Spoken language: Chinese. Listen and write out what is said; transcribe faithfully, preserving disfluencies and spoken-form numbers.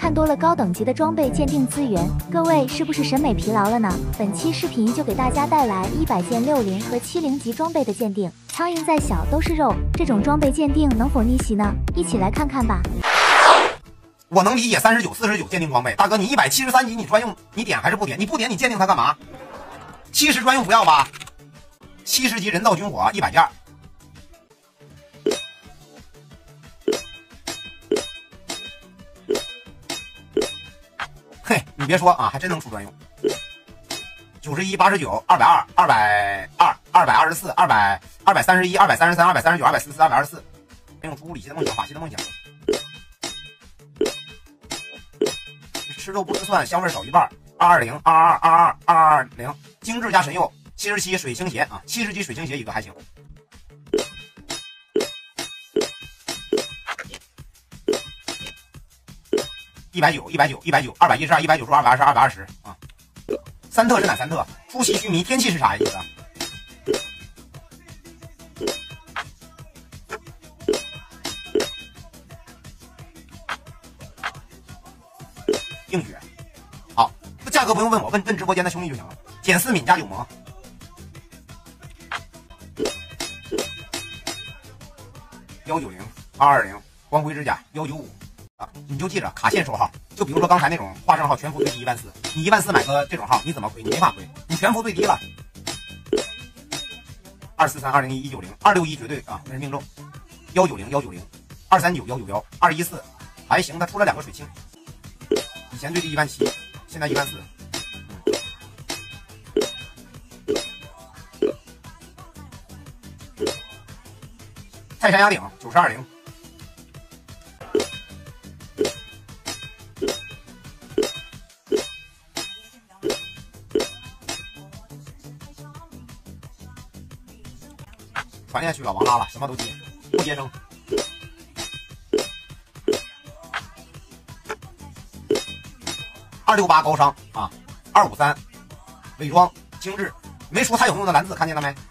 看多了高等级的装备鉴定资源，各位是不是审美疲劳了呢？本期视频就给大家带来一百件六零和七零级装备的鉴定。苍蝇再小都是肉，这种装备鉴定能否逆袭呢？一起来看看吧。 我能理解三十九、四十九鉴定装备，大哥你一百七十三级你专用，你点还是不点？你不点你鉴定它干嘛？七十专用不要吧？七十级人造军火一百件。嘿，你别说啊，还真能出专用。九十一、八十九、二百二、二百二、二百二十四、二百、二百三十一、二百三十三、二百三十九、二百四十四、二百二十四。没有出理系的梦想，法系的梦想。吃肉不吃蒜，香味少一半。二二零、二二二、二二二零，精致加神佑。七十七水星鞋啊，七十级水星鞋一个还行。一百九、一百九、一百九、二百一十二、一百九十二、二百二十、二百二十啊。三特是哪三特？出奇须弥，天气是啥意思？硬血。好，这价格不用问我，问问直播间的兄弟就行了。减四敏加柳魔。幺九零、二二零，光辉之甲幺九五。啊，你就记着卡线收号，就比如说刚才那种花生号全服最低一万四，你一万四买个这种号，你怎么亏？你没法亏，你全服最低了。二四三、二零一、一九零、二六一绝对啊，那是命中。幺九零、幺九零、二三九、幺九幺、二一四，还行，它出了两个水清。以前最低一万七，现在一万四。泰山压顶九十二零。传下去了，王拉了，什么都接，不接生。二六八高商啊，二五三伪装精致，没说他有用的蓝字，看见了没？